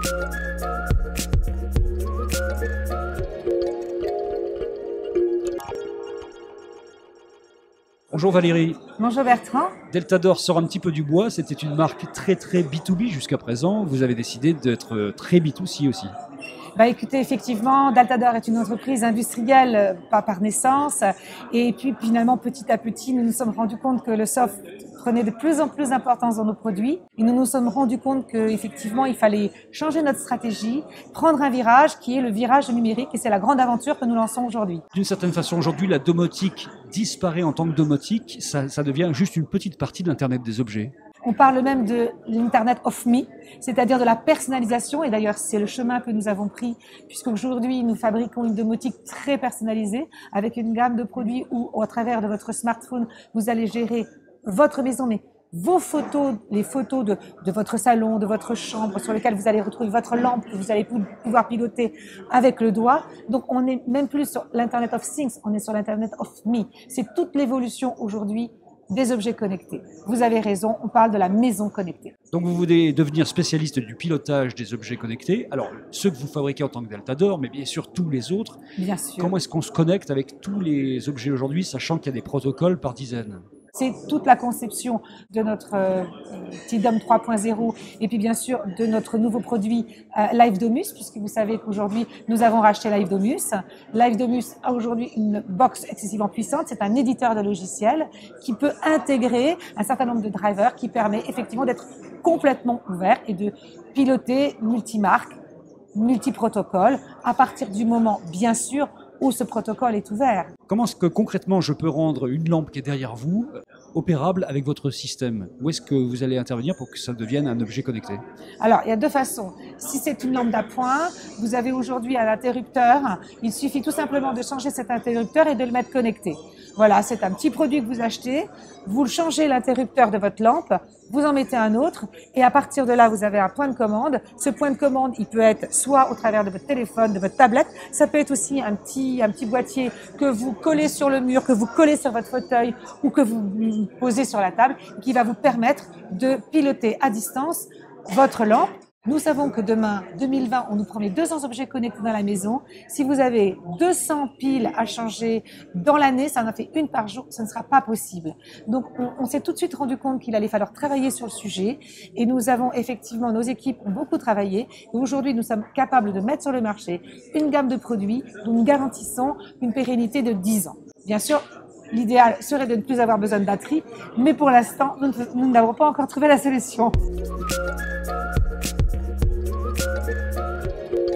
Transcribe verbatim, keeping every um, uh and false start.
Bonjour Valérie. Bonjour Bertrand. Deltador sort un petit peu du bois, c'était une marque très très B deux B jusqu'à présent. Vous avez décidé d'être très B deux C aussi. Bah écoutez, effectivement, Deltador est une entreprise industrielle, euh, pas par naissance. Et puis finalement, petit à petit, nous nous sommes rendus compte que le soft prenait de plus en plus d'importance dans nos produits. Et nous nous sommes rendus compte qu'effectivement, il fallait changer notre stratégie, prendre un virage qui est le virage numérique. Et c'est la grande aventure que nous lançons aujourd'hui. D'une certaine façon, aujourd'hui, la domotique disparaît en tant que domotique. Ça, ça devient juste une petite partie de l'Internet des objets. On parle même de l'Internet of Me, c'est-à-dire de la personnalisation. Et d'ailleurs, c'est le chemin que nous avons pris, puisqu'aujourd'hui, nous fabriquons une domotique très personnalisée avec une gamme de produits où, à travers de votre smartphone, vous allez gérer votre maison, mais vos photos, les photos de, de votre salon, de votre chambre, sur lesquelles vous allez retrouver votre lampe que vous allez pouvoir piloter avec le doigt. Donc, on n'est même plus sur l'Internet of Things, on est sur l'Internet of Me. C'est toute l'évolution aujourd'hui des objets connectés. Vous avez raison, on parle de la maison connectée. Donc vous voulez devenir spécialiste du pilotage des objets connectés. Alors, ceux que vous fabriquez en tant que Deltador, mais bien sûr tous les autres. Bien sûr. Comment est-ce qu'on se connecte avec tous les objets aujourd'hui, sachant qu'il y a des protocoles par dizaines? C'est toute la conception de notre euh, T-Dom trois point zéro et puis bien sûr de notre nouveau produit euh, LiveDomus, puisque vous savez qu'aujourd'hui nous avons racheté LiveDomus. LiveDomus a aujourd'hui une box excessivement puissante, c'est un éditeur de logiciels qui peut intégrer un certain nombre de drivers qui permet effectivement d'être complètement ouvert et de piloter multimarques, multiprotocoles à partir du moment bien sûr où ce protocole est ouvert. Comment est-ce que concrètement je peux rendre une lampe qui est derrière vous opérable avec votre système? Où est-ce que vous allez intervenir pour que ça devienne un objet connecté? Alors, il y a deux façons. Si c'est une lampe d'appoint, vous avez aujourd'hui un interrupteur. Il suffit tout simplement de changer cet interrupteur et de le mettre connecté. Voilà, c'est un petit produit que vous achetez. Vous le changez l'interrupteur de votre lampe, vous en mettez un autre et à partir de là, vous avez un point de commande. Ce point de commande, il peut être soit au travers de votre téléphone, de votre tablette. Ça peut être aussi un petit, un petit boîtier que vous collez sur le mur, que vous collez sur votre fauteuil ou que vous posez sur la table, qui va vous permettre de piloter à distance votre lampe. Nous savons que demain, deux mille vingt, on nous promet deux cents objets connectés dans la maison. Si vous avez deux cents piles à changer dans l'année, ça en fait une par jour, ce ne sera pas possible. Donc, on, on s'est tout de suite rendu compte qu'il allait falloir travailler sur le sujet et nous avons effectivement, nos équipes ont beaucoup travaillé et aujourd'hui, nous sommes capables de mettre sur le marché une gamme de produits dont nous garantissons une pérennité de dix ans. Bien sûr, l'idéal serait de ne plus avoir besoin de batterie, mais pour l'instant, nous n'avons pas encore trouvé la solution.